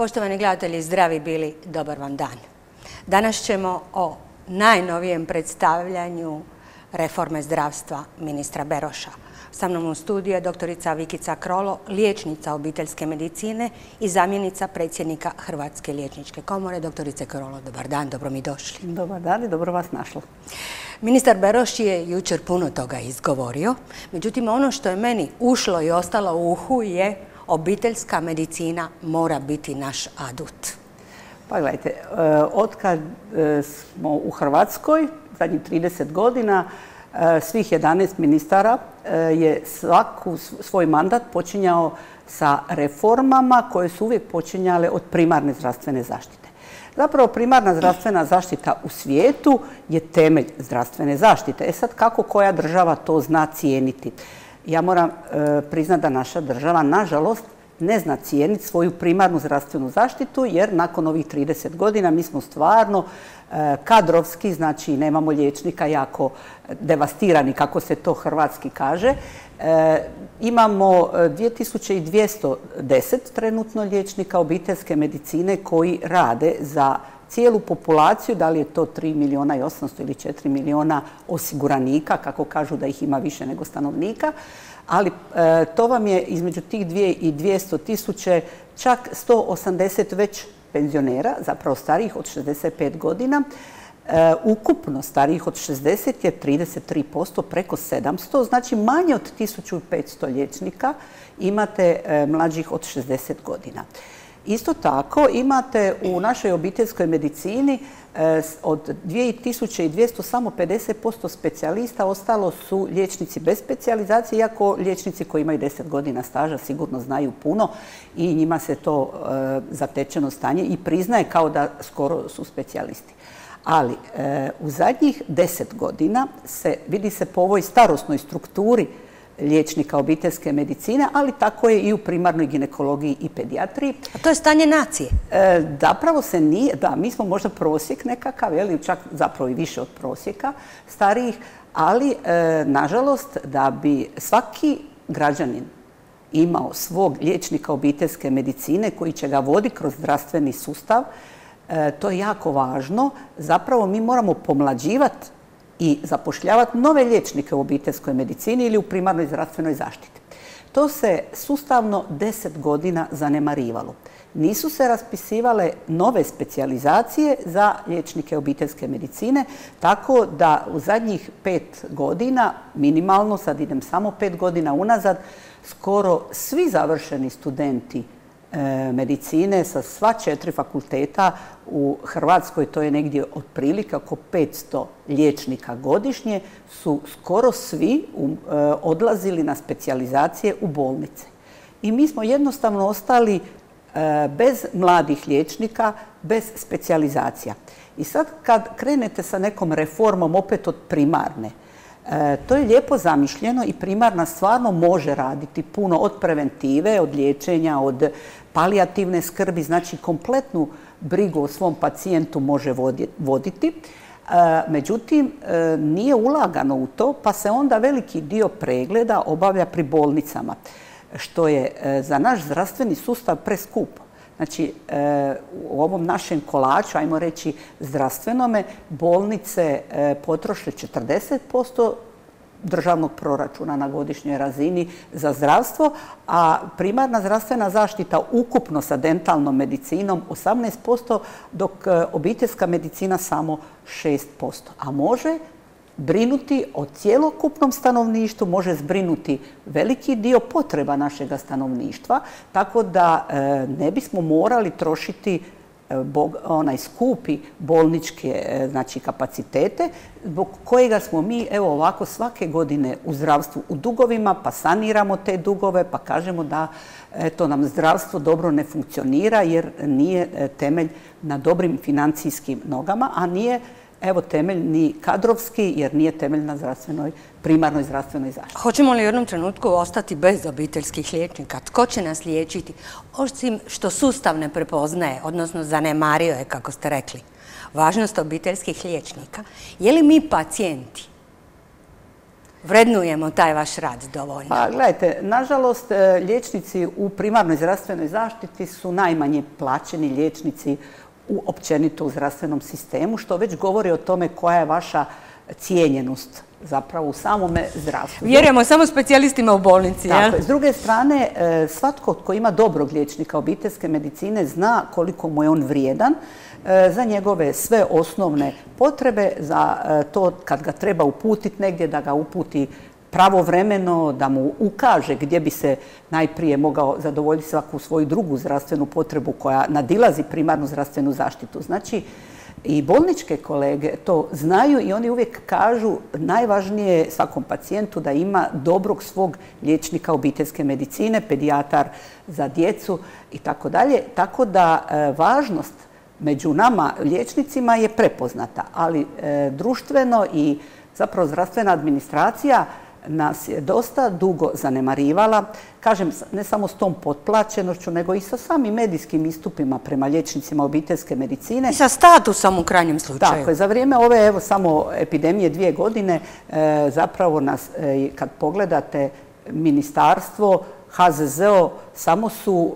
Poštovani gledatelji, zdravi bili, dobar vam dan. Danas ćemo o najnovijem predstavljanju reforme zdravstva ministra Beroša. Sa mnom u studiju je doktorica Vikica Krolo, liječnica obiteljske medicine i zamjenica predsjednika Hrvatske liječničke komore. Doktorice Krolo, dobar dan, dobro mi došli. Dobar dan i dobro vas našla. Ministar Beroš je jučer puno toga izgovorio, međutim ono što je meni ušlo i ostalo u uhu je obiteljska medicina mora biti naš adut. Pa gledajte, otkad smo u Hrvatskoj, zadnjih 30 godina, svih 11 ministara je svaku svoj mandat počinjao sa reformama koje su uvijek počinjale od primarne zdravstvene zaštite. Zapravo primarna zdravstvena zaštita u svijetu je temelj zdravstvene zaštite. Sad kako koja država to zna cijeniti? Ja moram priznati da naša država, nažalost, ne zna cijeniti svoju primarnu zdravstvenu zaštitu jer nakon ovih 30 godina mi smo stvarno kadrovski, znači nemamo liječnika, jako devastirani, kako se to hrvatski kaže. Imamo 2210 trenutno liječnika obiteljske medicine koji rade za cijelu populaciju, da li je to 3 milijuna i 800 ili 4 milijuna osiguranika, kako kažu da ih ima više nego stanovnika, ali to vam je između tih 2 i 200 tisuće čak 180 već penzionera, zapravo starijih od 65 godina. Ukupno starijih od 60 je 33%, preko 700, znači manje od 1500 liječnika imate mlađih od 60 godina. Isto tako imate u našoj obiteljskoj medicini od 2200 samo 50% specijalista, ostalo su liječnici bez specijalizacije, iako liječnici koji imaju 10 godina staža sigurno znaju puno i njima se to zatečeno stanje i priznaje kao da skoro su specijalisti. Ali u zadnjih 10 godina vidi se po ovoj starosnoj strukturi liječnika obiteljske medicine, ali tako je i u primarnoj ginekologiji i pedijatriji. A to je stanje nacije? Zapravo se nije, da, mi smo možda prosjek nekakav, čak zapravo i više od prosjeka starijih, ali nažalost da bi svaki građanin imao svog liječnika obiteljske medicine koji će ga voditi kroz zdravstveni sustav, to je jako važno. Zapravo mi moramo pomlađivati i zapošljavati nove liječnike u obiteljskoj medicini ili u primarnoj zdravstvenoj zaštiti. To se sustavno 10 godina zanemarivalo. Nisu se raspisivale nove specijalizacije za liječnike obiteljske medicine, tako da u zadnjih 5 godina, minimalno, sad idem samo 5 godina unazad, skoro svi završeni studenti medicine sa sva 4 fakulteta u Hrvatskoj, to je negdje otprilike oko 500 liječnika godišnje, su skoro svi odlazili na specijalizacije u bolnice. I mi smo jednostavno ostali bez mladih liječnika, bez specijalizacija. I sad kad krenete sa nekom reformom opet od primarne, to je lijepo zamišljeno i primarna stvarno može raditi puno od preventive, od liječenja, od palijativne skrbi, znači kompletnu brigu o svom pacijentu može voditi. Međutim, nije ulagano u to, pa se onda veliki dio pregleda obavlja pri bolnicama, što je za naš zdravstveni sustav preskupo. Znači, u ovom našem kolaču, ajmo reći zdravstvenome, bolnice potroše 40% državnog proračuna na godišnjoj razini za zdravstvo, a primarna zdravstvena zaštita ukupno sa dentalnom medicinom 18%, dok obiteljska medicina samo 6%. A može brinuti o cjelokupnom stanovništvu, može zbrinuti veliki dio potreba našega stanovništva, tako da ne bismo morali trošiti onaj skupi bolničke kapacitete, zbog kojega smo mi evo ovako svake godine u zdravstvu u dugovima, pa saniramo te dugove, pa kažemo da to nam zdravstvo dobro ne funkcionira jer nije temelj na dobrim financijskim nogama, a nije temelj ni kadrovski jer nije temelj na primarnoj zdravstvenoj zaštiti. Hoćemo li u jednom trenutku ostati bez obiteljskih liječnika? Tko će nas liječiti? Osim što sustav ne prepoznaje, odnosno zanemario je, kako ste rekli, važnost obiteljskih liječnika. Je li mi pacijenti vrednujemo taj vaš rad dovoljno? Pa gledajte, nažalost, liječnici u primarnoj zdravstvenoj zaštiti su najmanje plaćeni liječnici općenito u zdravstvenom sistemu, što već govori o tome koja je vaša cijenjenost zapravo u samome zdravstvu. Vjerujemo samo specijalistima u bolnici, jel? Tako je. S druge strane, svatko tko ima dobrog liječnika obiteljske medicine zna koliko mu je on vrijedan za njegove sve osnovne potrebe, za to kad ga treba uputiti negdje, da ga uputi pravovremeno, da mu ukaže gdje bi se najprije mogao zadovoljiti svaku svoju drugu zdravstvenu potrebu koja nadilazi primarnu zdravstvenu zaštitu. Znači, i bolničke kolege to znaju i oni uvijek kažu najvažnije je svakom pacijentu da ima dobrog svog liječnika obiteljske medicine, pedijatar za djecu i tako dalje. Tako da važnost među nama liječnicima je prepoznata, ali društveno i zapravo zdravstvena administracija nas je dosta dugo zanemarivala, kažem, ne samo s tom potplaćenošću, nego i sa samim medijskim istupima prema liječnicima obiteljske medicine. I sa statusom u krajnjem slučaju. Tako je, za vrijeme ove, evo, samo epidemije 2 godine, zapravo nas, kad pogledate ministarstvo, HZZO, samo su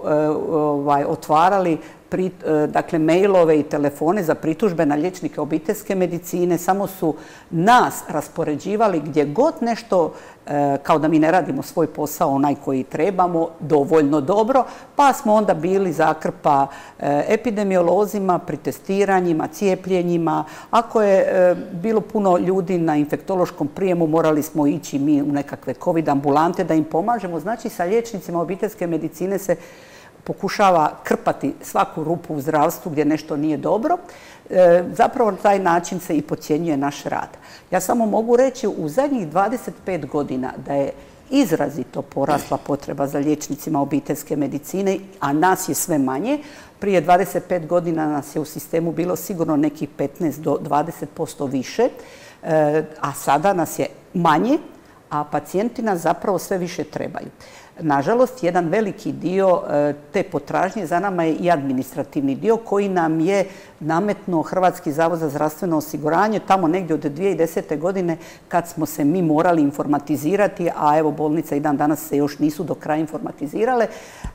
otvarali dakle, mailove i telefone za pritužbe na liječnike obiteljske medicine, samo su nas raspoređivali gdje god nešto, kao da mi ne radimo svoj posao onaj koji trebamo dovoljno dobro, pa smo onda bili zakrpa epidemiolozima, pri testiranjima, cijepljenjima. Ako je bilo puno ljudi na infektološkom prijemu, morali smo ići mi u nekakve COVID ambulante da im pomažemo. Znači, sa liječnicima obiteljske medicine se pokušava krpati svaku rupu u zdravstvu gdje nešto nije dobro. Zapravo na taj način se i podcjenjuje naš rad. Ja samo mogu reći u zadnjih 25 godina da je izrazito porasla potreba za liječnicima obiteljske medicine, a nas je sve manje. Prije 25 godina nas je u sistemu bilo sigurno nekih 15 do 20% više, a sada nas je manje, a pacijenti nas zapravo sve više trebaju. Nažalost, jedan veliki dio te potražnje za nama je i administrativni dio koji nam je nametnuo Hrvatski zavod za zdravstveno osiguranje tamo negdje od 2010. godine kad smo se mi morali informatizirati, a evo bolnice i dan danas se još nisu do kraja informatizirale.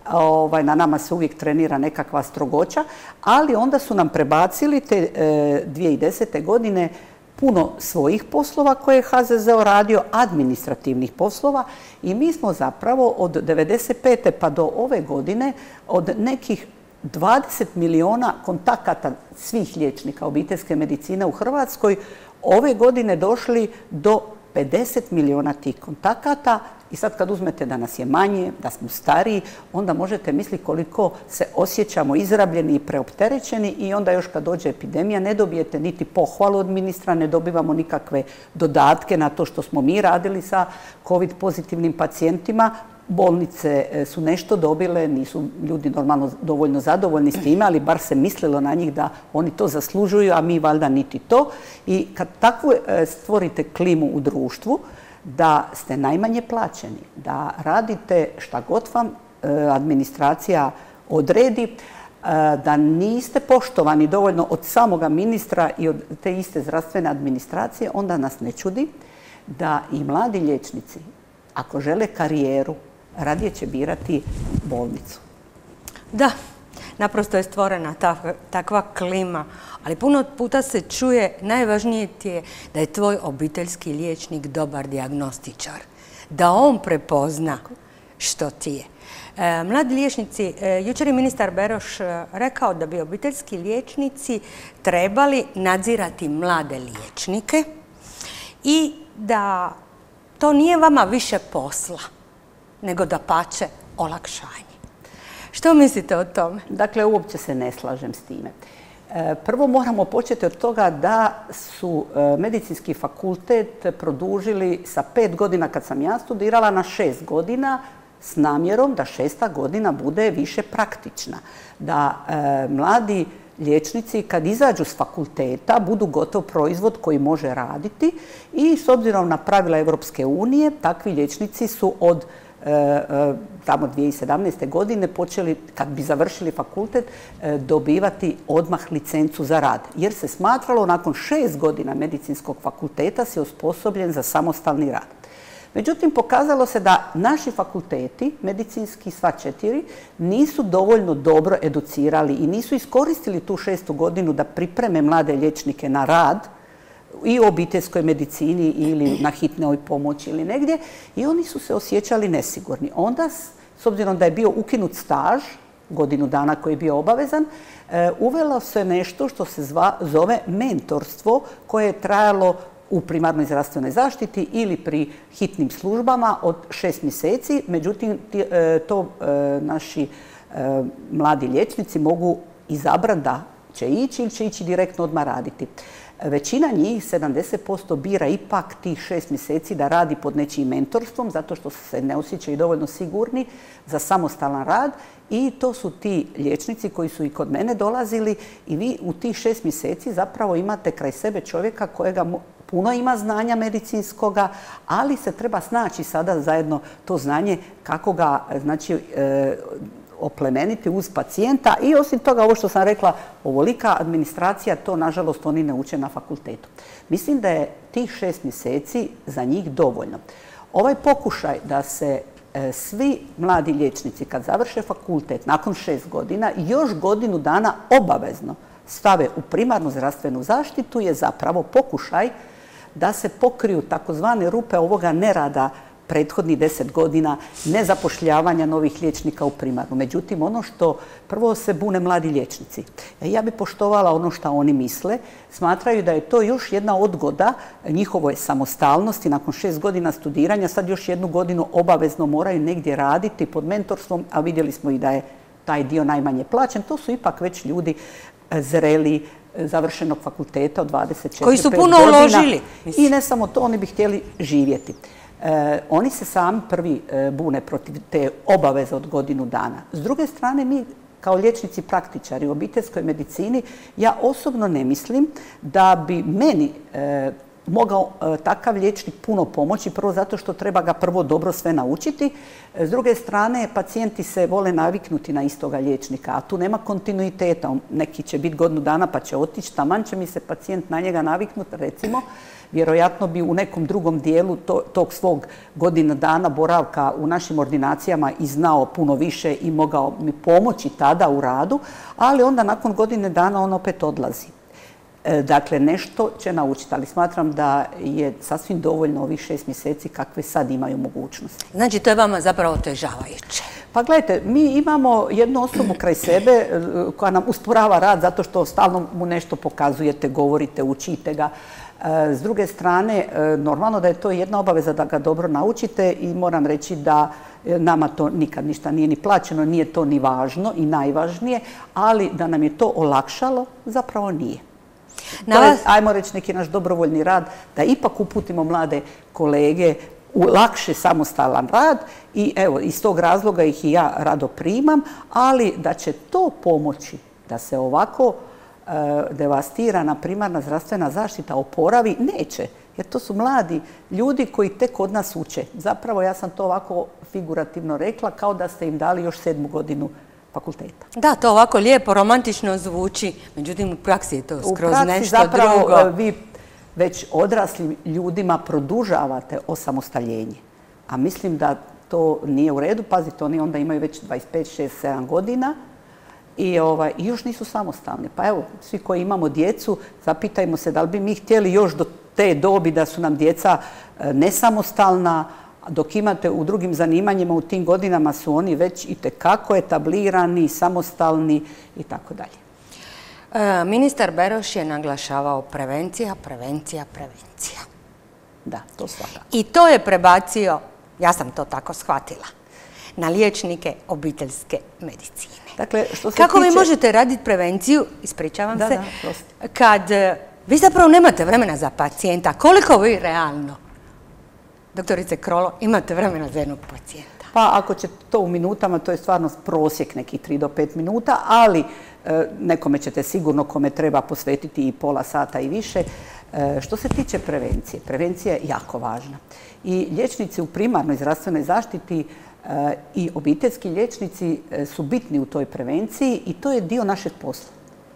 Na nama se uvijek trenira nekakva strogoća, ali onda su nam prebacili te 2010. godine puno svojih poslova koje je HZZO radio, administrativnih poslova, i mi smo zapravo od 1995. pa do ove godine od nekih 20 milijuna kontakata svih liječnika obiteljske medicine u Hrvatskoj ove godine došli do 50 milijuna tih kontakata. I sad kad uzmete da nas je manje, da smo stariji, onda možete misliti koliko se osjećamo izrabljeni i preopterećeni, i onda još kad dođe epidemija ne dobijete niti pohvalu od ministra, ne dobivamo nikakve dodatke na to što smo mi radili sa COVID pozitivnim pacijentima. Bolnice su nešto dobile, nisu ljudi normalno dovoljno zadovoljni s time, ali bar se mislilo na njih da oni to zaslužuju, a mi valjda niti to. I kad takvu stvorite klimu u društvu, da ste najmanje plaćeni, da radite šta god vam administracija odredi, da niste poštovani dovoljno od samoga ministra i od te iste zdravstvene administracije, onda nas ne čudi da i mladi liječnici, ako žele karijeru, radije će birati bolnicu. Da, naprosto je stvorena takva klima, ali puno puta se čuje, najvažnije ti je da je tvoj obiteljski liječnik dobar dijagnostičar, da on prepozna što ti je. Mladi liječnici, jučer je ministar Beroš rekao da bi obiteljski liječnici trebali nadzirati mlade liječnike i da to nije vama više posla, nego dapače olakšanje. Što mislite o tome? Dakle, uopće se ne slažem s time. Prvo moramo početi od toga da su medicinski fakultet produžili sa 5 godina kad sam ja studirala na 6 godina s namjerom da 6. godina bude više praktična. Da mladi liječnici kad izađu s fakulteta budu gotov proizvod koji može raditi, i s obzirom na pravila Europske unije takvi liječnici su od tamo 2017. godine počeli, kad bi završili fakultet, dobivati odmah licencu za rad. Jer se smatralo nakon 6 godina medicinskog fakulteta si osposobljen za samostalni rad. Međutim, pokazalo se da naši fakulteti, medicinski sva 4, nisu dovoljno dobro educirali i nisu iskoristili tu 6. godinu da pripreme mlade liječnike na rad i u obiteljskoj medicini ili na hitnoj pomoći ili negdje, i oni su se osjećali nesigurni. Onda, s obzirom da je bio ukinut staž, godinu dana koji je bio obavezan, uvelo se nešto što se zove mentorstvo, koje je trajalo u primarnoj zdravstvenoj zaštiti ili pri hitnim službama od 6 mjeseci. Međutim, to naši mladi liječnici mogu izabrati da će ići ili će ići direktno odmah raditi. Većina njih, 70%, bira ipak tih 6 mjeseci da radi pod nečijim mentorstvom, zato što se ne osjećaju dovoljno sigurni za samostalan rad, i to su ti liječnici koji su i kod mene dolazili, i vi u tih 6 mjeseci zapravo imate kraj sebe čovjeka kojega puno ima znanja medicinskoga, ali se treba snaći sada zajedno to znanje kako ga, znači, oplemeniti uz pacijenta. I osim toga, ovo što sam rekla, ovolika administracija, to nažalost oni ne uče na fakultetu. Mislim da je tih 6 mjeseci za njih dovoljno. Ovaj pokušaj da se svi mladi liječnici kad završe fakultet nakon 6 godina još godinu dana obavezno stave u primarnu zdravstvenu zaštitu je zapravo pokušaj da se pokriju takozvane rupe ovoga nerada prethodnih 10 godina, nezapošljavanja novih liječnika u primarnu. Međutim, ono što prvo se bune mladi liječnici. Ja bi poštovala ono što oni misle. Smatraju da je to još jedna odgoda njihovoj samostalnosti nakon 6 godina studiranja. Sad još 1 godinu obavezno moraju negdje raditi pod mentorstvom, a vidjeli smo i da je taj dio najmanje plaćen. To su ipak već ljudi zreli, završenog fakulteta od 24-25 koji su puno godina. uložili. I ne samo to, oni bi htjeli živjeti. Oni se sami prvi bune protiv te obaveze od godinu dana. S druge strane, mi kao liječnici praktičari u obiteljskoj medicini, ja osobno ne mislim da bi meni mogao takav liječnik puno pomoći, prvo zato što treba ga prvo dobro sve naučiti. S druge strane, pacijenti se vole naviknuti na istoga liječnika, a tu nema kontinuiteta. Neki će biti godinu dana pa će otići, taman će mi se pacijent na njega naviknuti, recimo. Vjerojatno bi u nekom drugom dijelu tog svog godina dana boravka u našim ordinacijama i znao puno više i mogao mi pomoći tada u radu, ali onda nakon godine dana on opet odlazi. Dakle, nešto će naučiti, ali smatram da je sasvim dovoljno ovih 6 mjeseci kakve sad imaju mogućnosti. Znači, to je vama zapravo otežavajuće. Pa gledajte, mi imamo jednu osobu kraj sebe koja nam usporava rad zato što stalno mu nešto pokazujete, govorite, učite ga. S druge strane, normalno da je to jedna obaveza da ga dobro naučite i moram reći da nama to nikad ništa nije ni plaćeno, nije to ni važno i najvažnije, ali da nam je to olakšalo, zapravo nije. To je, ajmo reći, neki naš dobrovoljni rad, da ipak uputimo mlade kolege u lakše samostalan rad i evo, iz tog razloga ih i ja rado primam, ali da će to pomoći da se ovako devastirana primarna zdravstvena zaštita oporavi, neće. Jer to su mladi ljudi koji tek od nas uče. Zapravo, ja sam to ovako figurativno rekla, kao da ste im dali još 7. godinu fakulteta. Da, to ovako lijepo, romantično zvuči, međutim u praksi je to skroz nešto drugo. U praksi zapravo vi već odraslim ljudima produžavate osamostaljenje. A mislim da to nije u redu. Pazite, oni onda imaju već 25, 6, 7 godina i još nisu samostalni. Pa evo, svi koji imamo djecu, zapitajmo se da li bi mi htjeli još do te dobi da su nam djeca nesamostalna, dok imate u drugim zanimanjima u tim godinama su oni već itekako etablirani, samostalni i tako dalje. Ministar Beroš je naglašavao prevencija, prevencija, prevencija. Da, to svakako. I to je prebacio, ja sam to tako shvatila, na liječnike obiteljske medicine. Dakle, što se kako tiče... vi možete raditi prevenciju, ispričavam se, prosti, kad vi zapravo nemate vremena za pacijenta? Koliko vi realno, doktorice Krolo, imate vremena za jednog pacijenta? Pa ako će to u minutama, to je stvarno prosjek nekih 3 do 5 minuta, ali nekome ćete sigurno, kome treba posvetiti i pola sata i više. Što se tiče prevencije, prevencija je jako važna. I liječnici u primarnoj zdravstvenoj zaštiti i obiteljski liječnici su bitni u toj prevenciji i to je dio našeg posla.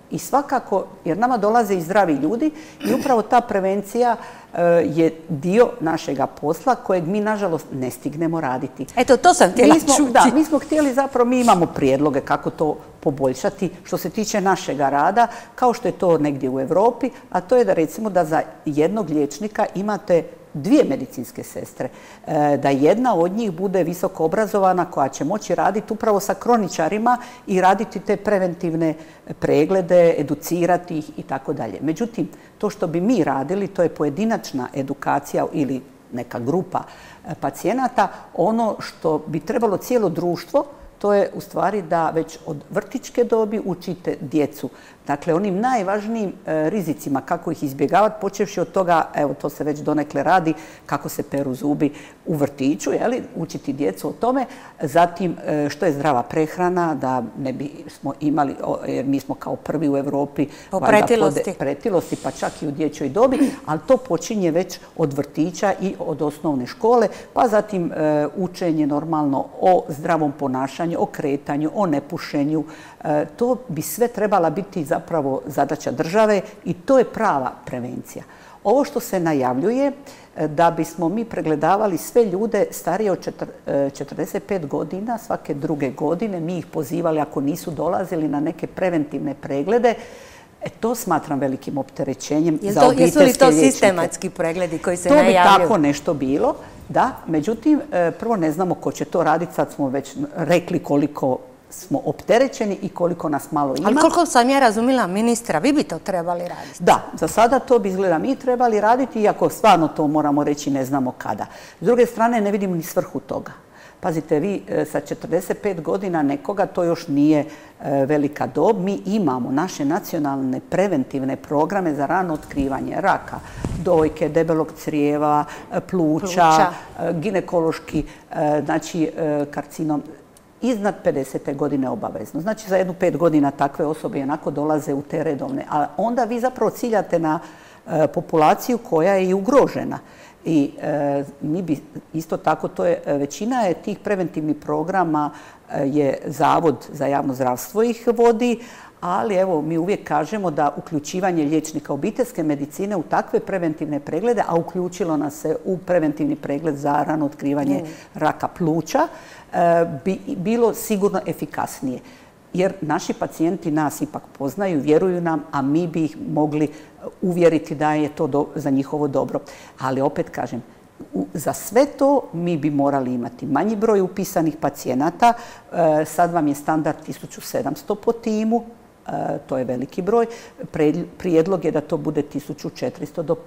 I svakako, jer nama dolaze i zdravi ljudi i upravo ta prevencija je dio našega posla kojeg mi, nažalost, ne stignemo raditi. Eto, to sam htjela čuti. Da, mi smo htjeli zapravo, mi imamo prijedloge kako to poboljšati što se tiče našega rada, kao što je to negdje u Europi, a to je da recimo da za jednog liječnika imate 2 medicinske sestre, da jedna od njih bude visoko obrazovana koja će moći raditi upravo sa kroničarima i raditi te preventivne preglede, educirati ih i tako dalje. Međutim, to što bi mi radili, to je pojedinačna edukacija ili neka grupa pacijenata. Ono što bi trebalo cijelo društvo, to je u stvari da već od vrtićke dobi učite djecu. Dakle, onim najvažnijim rizicima, kako ih izbjegavati, počevši od toga, evo to se već donekle radi, kako se peru zubi u vrtiću, učiti djecu o tome. Zatim, što je zdrava prehrana, da ne bismo imali, jer mi smo kao prvi u Europi po pretilosti, pa čak i u dječjoj dobi, ali to počinje već od vrtića i od osnovne škole, pa zatim učenje normalno o zdravom ponašanju, o kretanju, o nepušenju. To bi sve trebala biti zapravo zadaća države i to je prava prevencija. Ovo što se najavljuje, da bismo mi pregledavali sve ljude starije od 45 godina, svake 2. godine, mi ih pozivali ako nisu dolazili na neke preventivne preglede, to smatram velikim opterećenjem za obiteljske liječnike. Jesu li to sistematski pregledi koji se najavljuju? To bi tako nešto bilo, da. Međutim, prvo ne znamo ko će to raditi, sad smo već rekli koliko smo opterećeni i koliko nas malo ima. Ali koliko sam ja razumila ministra, vi bi to trebali raditi? Da, za sada to bi izgleda mi trebali raditi, iako stvarno to moramo reći ne znamo kada. S druge strane, ne vidimo ni svrhu toga. Pazite, vi sa 45 godina nekoga, to još nije velika dob. Mi imamo naše nacionalne preventivne programe za rano otkrivanje raka, dojke, debelog crijeva, pluća, ginekološki, znači karcinom. Iznad 50. godine obavezno. Znači za 5 godina takve osobe onako dolaze u te redovne. A onda vi zapravo ciljate na populaciju koja je i ugrožena. I mi bi isto tako, većina je tih preventivnih programa je Zavod za javno zdravstvo ih vodi, ali evo mi uvijek kažemo da uključivanje liječnika obiteljske medicine u takve preventivne preglede, a uključilo nas se u preventivni pregled za rano otkrivanje raka pluća, bi bilo sigurno efikasnije. Jer naši pacijenti nas ipak poznaju, vjeruju nam, a mi bi ih mogli uvjeriti da je to za njihovo dobro. Ali opet kažem, za sve to mi bi morali imati manji broj upisanih pacijenata. Sad vam je standard 1700 po timu, to je veliki broj. Prijedlog je da to bude 1400 do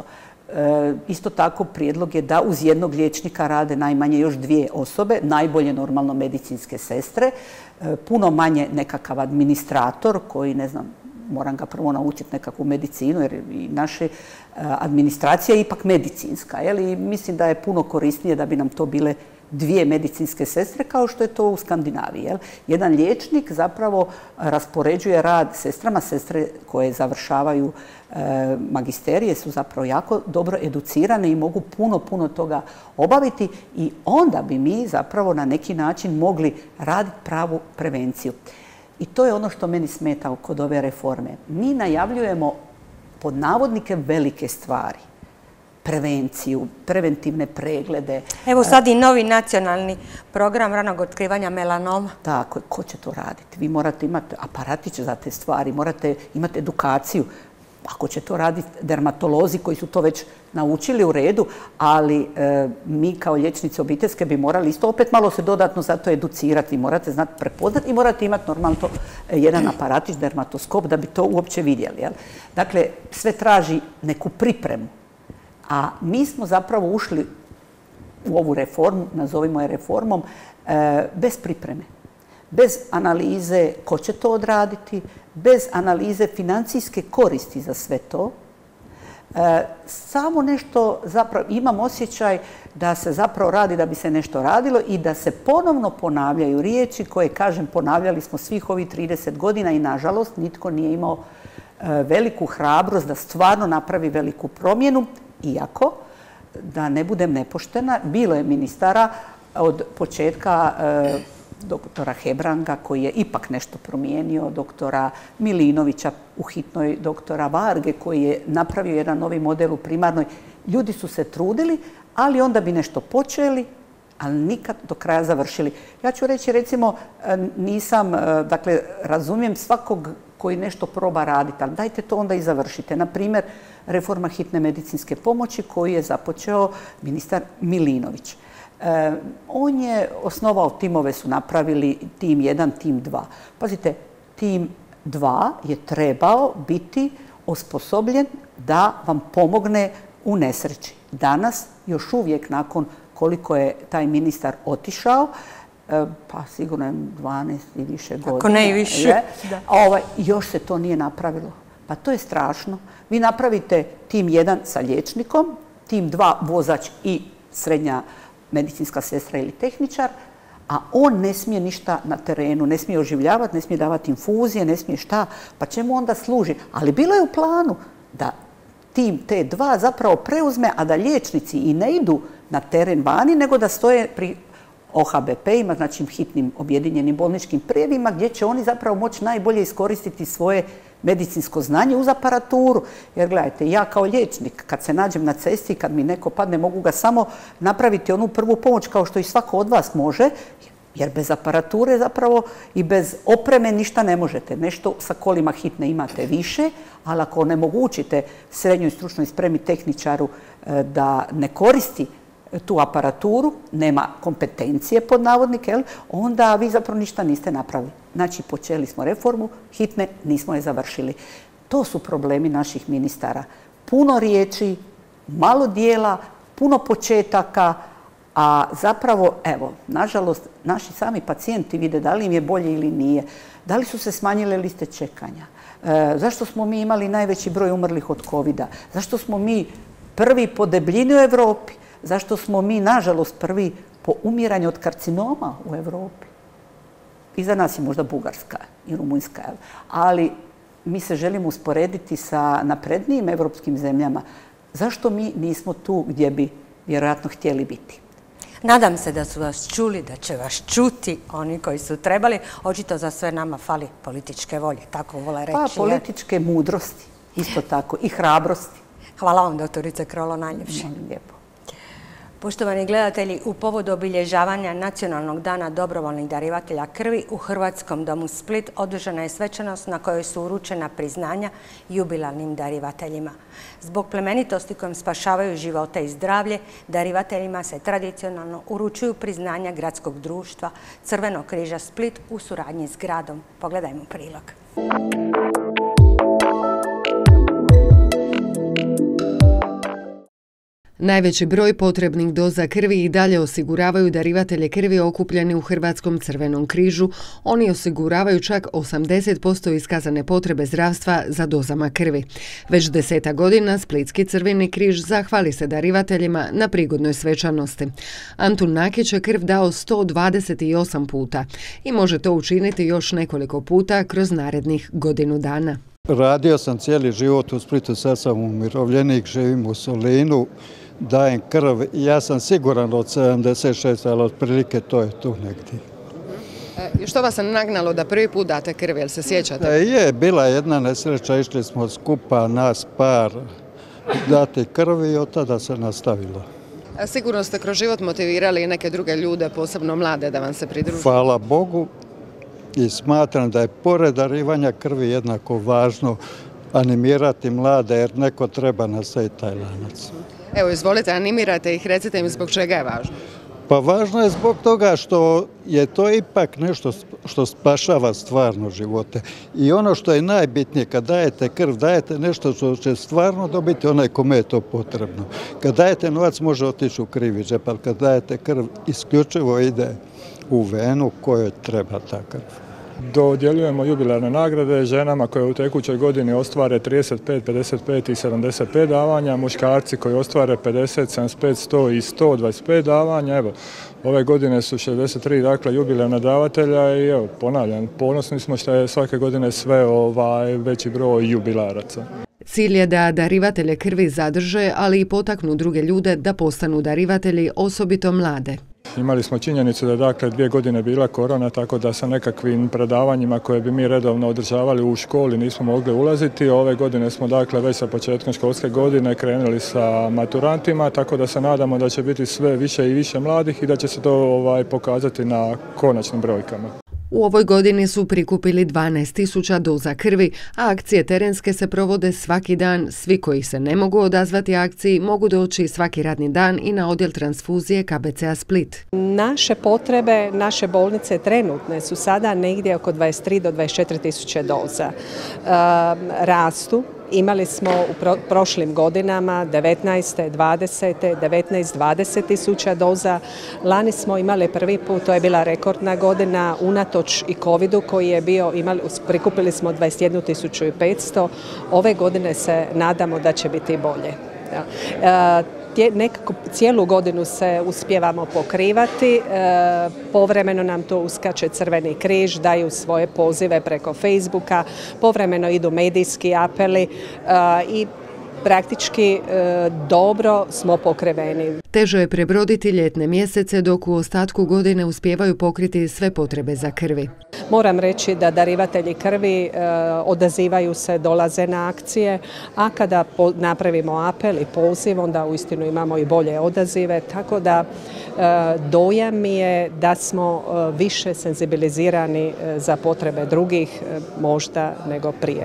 500. Isto tako prijedlog je da uz jednog liječnika rade najmanje još 2 osobe, najbolje normalno medicinske sestre, puno manje nekakav administrator koji, ne znam, moram ga prvo naučiti nekakvu medicinu, jer i naša administracija je ipak medicinska. I mislim da je puno korisnije da bi nam to bile 2 medicinske sestre, kao što je to u Skandinaviji. Jedan liječnik zapravo raspoređuje rad sestrama. Sestre koje završavaju magisterije su zapravo jako dobro educirane i mogu puno toga obaviti i onda bi mi zapravo na neki način mogli raditi pravu prevenciju. I to je ono što meni smeta kod ove reforme. Mi najavljujemo pod navodnike velike stvari. Prevenciju, preventivne preglede. Evo sad i novi nacionalni program ranog otkrivanja melanoma. Tako, ko će to raditi? Vi morate imati aparatić za te stvari, morate imati edukaciju. Ako će to raditi dermatolozi koji su to već naučili u redu, ali mi kao liječnici obiteljske bi morali isto opet malo se dodatno za to educirati. Morate znati prepoznati i morate imati normalno jedan aparatić, dermatoskop, da bi to uopće vidjeli. Dakle, sve traži neku pripremu. A mi smo zapravo ušli u ovu reformu, nazovimo je reformom, bez pripreme. Bez analize ko će to odraditi, bez analize financijske koristi za sve to. Samo nešto, zapravo imam osjećaj da se zapravo radi da bi se nešto radilo i da se ponovno ponavljaju riječi koje, kažem, ponavljali smo svih ovih 30 godina i nažalost nitko nije imao veliku hrabrost da stvarno napravi veliku promjenu, iako, da ne budem nepoštena, bilo je ministara od početka doktora Hebranga koji je ipak nešto promijenio, doktora Milinovića u hitnoj, doktora Varge koji je napravio jedan novi model u primarnoj. Ljudi su se trudili, ali onda bi nešto počeli, ali nikad do kraja završili. Ja ću reći, recimo, dakle, razumijem svakog koji nešto proba raditi, ali dajte to onda i završite. Na primjer, reforma hitne medicinske pomoći koju je započeo ministar Milinović. On je osnovao timove, su napravili tim 1, tim 2. Pazite, tim 2 je trebao biti osposobljen da vam pomogne u nesreći. Danas, još uvijek nakon koliko je taj ministar otišao, pa sigurno je 12 i više godina. Ako ne i više. Još se to nije napravilo. Pa to je strašno. Vi napravite tim 1 sa liječnikom, tim 2 vozač i srednja medicinska sestra ili tehničar, a on ne smije ništa na terenu, ne smije oživljavati, ne smije davati infuzije, ne smije šta, pa čemu onda služi? Ali bilo je u planu da tim T2 zapravo preuzme, a da liječnici i ne idu na teren vani, nego da stoje pri OHBP-ima, znači hitnim objedinjenim bolničkim prijemima, gdje će oni zapravo moći najbolje iskoristiti svoje medicinsko znanje uz aparaturu. Jer gledajte, ja kao liječnik, kad se nađem na cesti, kad mi neko padne, mogu ga samo napraviti onu prvu pomoć kao što i svako od vas može, jer bez aparature zapravo i bez opreme ništa ne možete. Nešto sa kolima hitne imate više, ali ako onemogućite srednjoj stručnoj spremi tehničaru da ne koristi tu aparaturu, nema kompetencije pod navodnike, onda vi zapravo ništa niste napravili. Znači, počeli smo reformu hitne, nismo je završili. To su problemi naših ministara. Puno riječi, malo dijela, puno početaka, a zapravo, evo, nažalost, naši sami pacijenti vide da li im je bolje ili nije, da li su se smanjile liste čekanja, zašto smo mi imali najveći broj umrlih od covida, zašto smo mi prvi po debljini u Europi, zašto smo mi, nažalost, prvi po umiranju od karcinoma u Europi. Iza nas je možda Bugarska i Rumunjska, ali mi se želimo usporediti sa naprednijim evropskim zemljama. Zašto mi nismo tu gdje bi vjerojatno htjeli biti? Nadam se da su vas čuli, da će vas čuti oni koji su trebali. Očito za sve nama fali političke volje, tako vole reći. Pa političke mudrosti, isto tako, i hrabrosti. Hvala vam, doktorice Krolo, najljepše. Molim lijepo. Poštovani gledatelji, u povodu obilježavanja Nacionalnog dana dobrovoljnih darivatelja krvi u Hrvatskom domu Split održana je svečanost na kojoj su uručena priznanja jubilarnim darivateljima. Zbog plemenitosti kojom spašavaju živote i zdravlje, darivateljima se tradicionalno uručuju priznanja Gradskog društva Crvenog križa Split u suradnji s gradom. Pogledajmo prilog. Najveći broj potrebnih doza krvi i dalje osiguravaju darivatelje krvi okupljeni u Hrvatskom crvenom križu. Oni osiguravaju čak 80% iskazane potrebe zdravstva za dozama krvi. Već 10 godina Splitski crveni križ zahvali se darivateljima na prigodnoj svečanosti. Antun Nakić je krv dao 128 puta i može to učiniti još nekoliko puta kroz narednih godinu dana. Radio sam cijeli život u Splitu, sad sam umirovljenik, živim u Solinu, dajem krv i ja sam siguran od 76, ali otprilike to je tu negdje. Što vas je nagnalo da prvi put date krv, jel se sjećate? Je, bila jedna nesreća, išli smo skupa, nas par, dati krv i od tada se nastavilo. Sigurno ste kroz život motivirali i neke druge ljude, posebno mlade, da vam se pridružuju. Hvala Bogu i smatram da je pored darivanja krvi jednako važno animirati mlade jer neko treba nastaviti taj lanac. Evo, izvolite, animirate ih, recite im zbog čega je važno. Pa važno je zbog toga što je to ipak nešto što spašava stvarno živote. I ono što je najbitnije, kad dajete krv, dajete nešto što će stvarno dobiti onaj kome je to potrebno. Kad dajete novac može otići u krivi džep, ali kad dajete krv isključivo ide u venu kojoj treba ta krv. Dodjeljujemo jubilarne nagrade ženama koje u tekućoj godini ostvare 35, 55 i 75 davanja, muškarci koji ostvare 50, 75, 100 i 125 davanja. Evo, ove godine su 63 dakle, jubilarna davatelja i evo, ponavljam, ponosni smo što je svake godine sve veći broj jubilaraca. Cilj je da darivatelje krvi zadrže, ali i potaknu druge ljude da postanu darivatelji, osobito mlade. Imali smo činjenicu da je dakle 2 godine bila korona, tako da sa nekakvim predavanjima koje bi mi redovno održavali u školi nismo mogli ulaziti. Ove godine smo dakle već sa početkom školske godine krenuli sa maturantima, tako da se nadamo da će biti sve više i više mladih i da će se to pokazati na konačnim brojkama. U ovoj godini su prikupili 12.000 doza krvi, a akcije terenske se provode svaki dan. Svi koji se ne mogu odazvati akciji mogu doći svaki radni dan i na odjel transfuzije KBC-a Split. Naše potrebe, naše bolnice trenutne su sada negdje oko 23 do 24 tisuće doza. Rastu. Imali smo u prošlim godinama 19, 20, 19, 20 tisuća doza. Lani smo imali prvi put, to je bila rekordna godina, unatoč i covidu koji je bio, prikupili smo 21.500. Ove godine se nadamo da će biti bolje. Nekako cijelu godinu se uspijevamo pokrivati, povremeno nam to uskače Crveni križ, daju svoje pozive preko Facebooka, povremeno idu medijski apeli i praktički dobro smo pokriveni. Teže je prebroditi ljetne mjesece, dok u ostatku godine uspijevaju pokriti sve potrebe za krvi. Moram reći da darivatelji krvi odazivaju se, dolaze na akcije, a kada napravimo apel i poziv, onda uistinu imamo i bolje odazive, tako da dojam mi je da smo više senzibilizirani za potrebe drugih možda nego prije.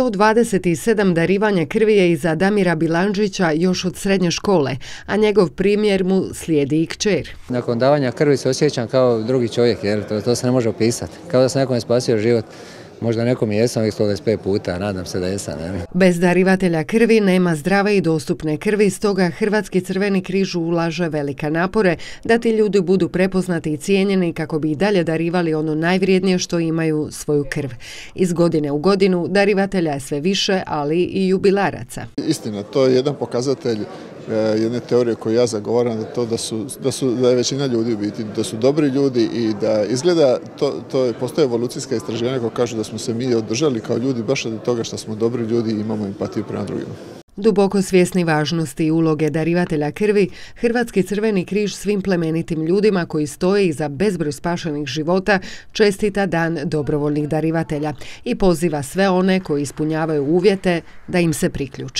127 darivanja krvi je iza Damira Bilandžića još od srednje škole, a njegov primjer mu slijedi i kćer. Nakon davanja krvi se osjećam kao drugi čovjek, jer to se ne može opisati. Kao da sam nekome spasio život. Možda nekom jesam ovih 125 puta, nadam se da jesam. Ne? Bez darivatelja krvi nema zdrave i dostupne krvi, stoga Hrvatski Crveni križ ulaže velike napore da ti ljudi budu prepoznati i cijenjeni kako bi i dalje darivali ono najvrijednije što imaju, svoju krv. Iz godine u godinu darivatelja je sve više, ali i jubilaraca. Istina, to je jedan pokazatelj jedne teorije koju ja zagovaram, da je većina ljudi u biti, da su dobri ljudi i da izgleda, postoje evolucijska istraživanja koja kažu da smo se mi održali kao ljudi baš od toga što smo dobri ljudi i imamo empatiju prema drugima. Duboko svjesni važnosti i uloge darivatelja krvi, Hrvatski Crveni križ svim plemenitim ljudima koji stoje iza bezbroj spašenih života čestita Dan dobrovoljnih darivatelja i poziva sve one koji ispunjavaju uvjete da im se priključe.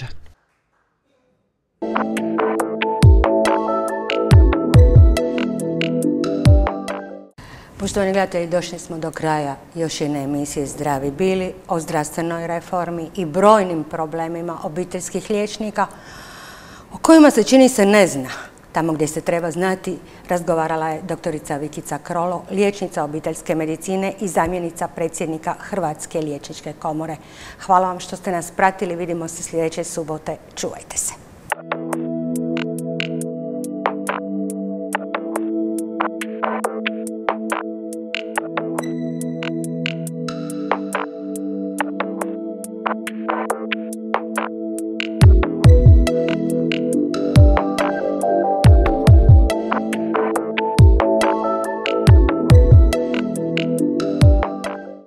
Poštovani gledatelji, došli smo do kraja još jedne emisije Zdravi bili o zdravstvenoj reformi i brojnim problemima obiteljskih liječnika o kojima se čini se ne zna. Tamo gdje se treba znati razgovarala je doktorica Vikica Krolo, liječnica obiteljske medicine i zamjenica predsjednika Hrvatske liječničke komore. Hvala vam što ste nas pratili, vidimo se sljedeće subote, čuvajte se.